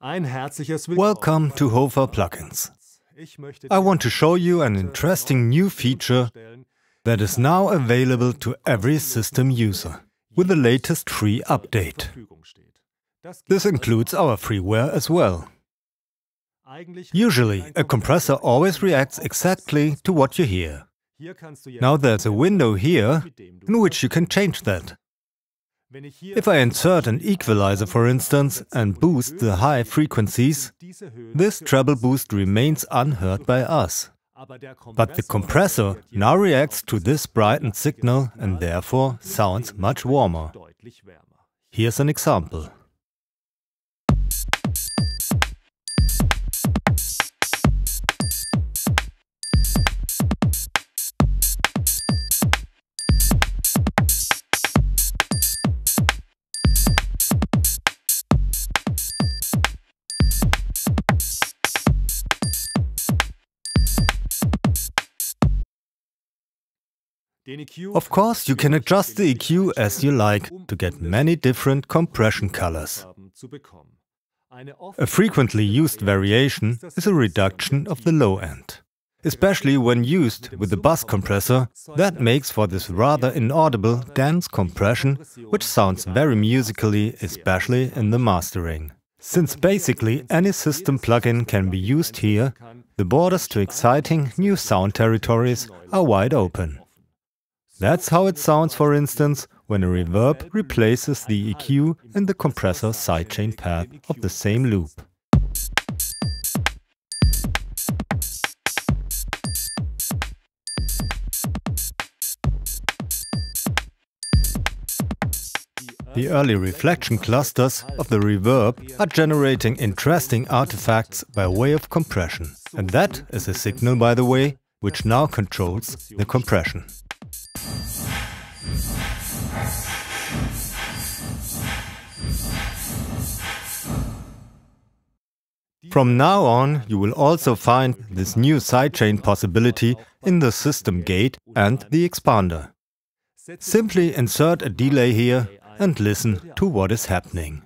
Welcome to Hofer Plugins. I want to show you an interesting new feature that is now available to every system user with the latest free update. This includes our freeware as well. Usually, a compressor always reacts exactly to what you hear. Now there's a window here in which you can change that. If I insert an equalizer, for instance, and boost the high frequencies, this treble boost remains unheard by us. But the compressor now reacts to this brightened signal and therefore sounds much warmer. Here's an example. Of course, you can adjust the EQ as you like to get many different compression colors. A frequently used variation is a reduction of the low end. Especially when used with the bus compressor, that makes for this rather inaudible, dense compression, which sounds very musically, especially in the mastering. Since basically any system plugin can be used here, the borders to exciting new sound territories are wide open. That's how it sounds, for instance, when a reverb replaces the EQ in the compressor sidechain path of the same loop. The early reflection clusters of the reverb are generating interesting artifacts by way of compression. And that is a signal, by the way, which now controls the compression. From now on, you will also find this new sidechain possibility in the system gate and the expander. Simply insert a delay here and listen to what is happening.